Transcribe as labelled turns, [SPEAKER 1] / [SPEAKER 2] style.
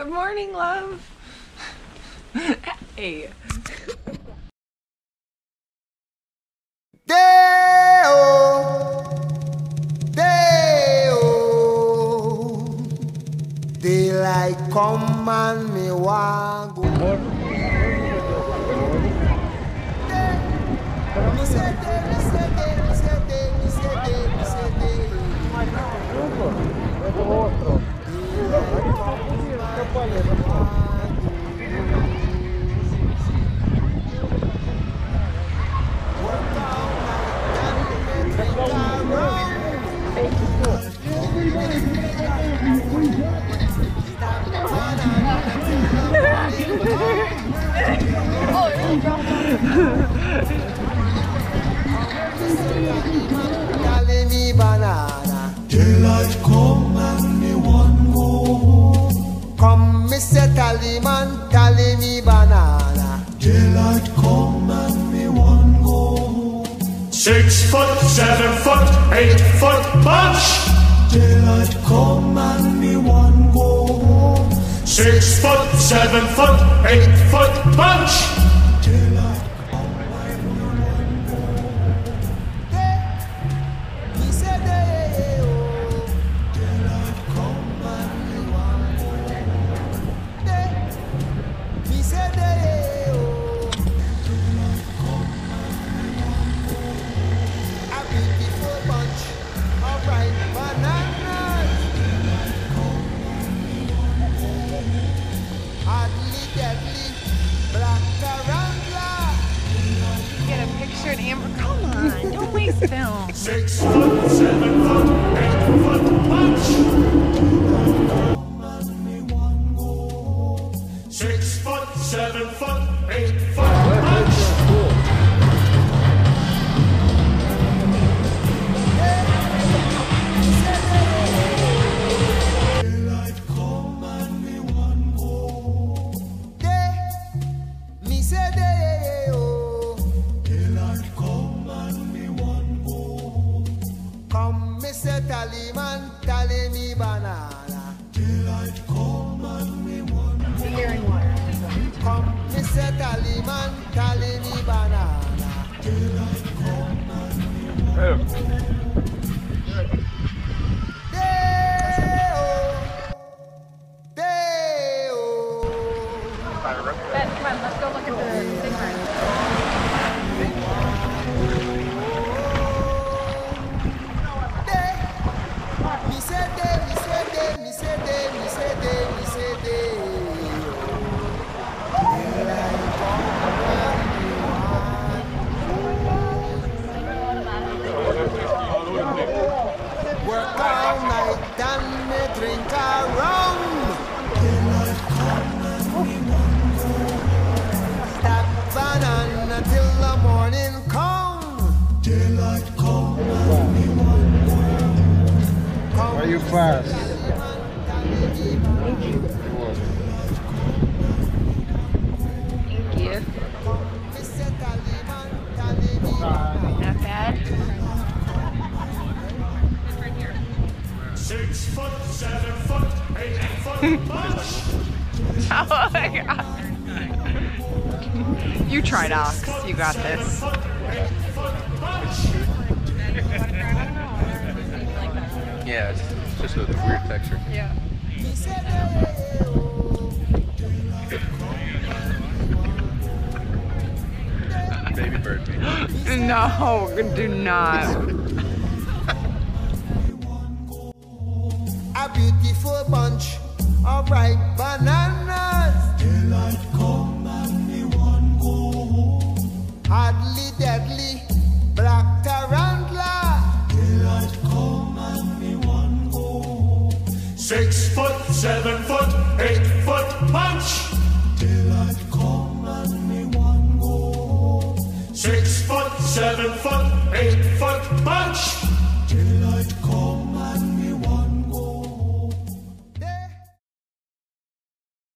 [SPEAKER 1] morning, love. Hey.
[SPEAKER 2] Daylight come and me want go. Me banana.
[SPEAKER 3] Daylight come and me one go.
[SPEAKER 2] Come, Mr. Tally me banana.
[SPEAKER 3] Daylight come and me one go.
[SPEAKER 4] 6 foot, 7 foot, 8 foot punch.
[SPEAKER 3] Daylight come and me one go.
[SPEAKER 4] 6 foot, 7 foot, 8 foot punch.
[SPEAKER 3] Daylight
[SPEAKER 1] Amber, come on, don't waste film.
[SPEAKER 4] 6 foot, 7 foot, 8 foot punch. 6 foot, 7 foot, 8 foot punch.
[SPEAKER 3] Daylight come and me one go.
[SPEAKER 2] Me say
[SPEAKER 3] Daylight come and me one go.
[SPEAKER 2] come, Mr. Tally me banana.
[SPEAKER 3] Daylight come and me one go.
[SPEAKER 2] Come, Mr. Tally me banana.
[SPEAKER 3] Daylight come and me one go.
[SPEAKER 1] Ben, come on, let's go look at the thing right.
[SPEAKER 2] Work all night and me drink a rum.
[SPEAKER 3] Daylight come and me one go.
[SPEAKER 2] Stack banana till the morning come.
[SPEAKER 3] Daylight come and me one go.
[SPEAKER 2] Come,
[SPEAKER 5] Are you fast?
[SPEAKER 1] Thank you.
[SPEAKER 2] Mr. Tally me
[SPEAKER 1] Not bad.
[SPEAKER 4] 6 foot, 7 foot, 8 foot punch.
[SPEAKER 1] Oh my god. You tried, Alex. You got this.
[SPEAKER 4] 8 foot punch.
[SPEAKER 5] Yeah, it's just a weird texture.
[SPEAKER 1] Yeah.
[SPEAKER 5] Baby bird me.
[SPEAKER 1] No, do not.
[SPEAKER 2] a beautiful bunch of ripe bananas.
[SPEAKER 3] Daylight come and me one go.
[SPEAKER 2] Hardly deadly black tarantula.
[SPEAKER 3] Daylight come and me one go.
[SPEAKER 4] 6 foot, 7 foot, 8 foot punch.
[SPEAKER 3] Daylight come and me one go.
[SPEAKER 4] 6 foot, 7 foot, 8 foot punch.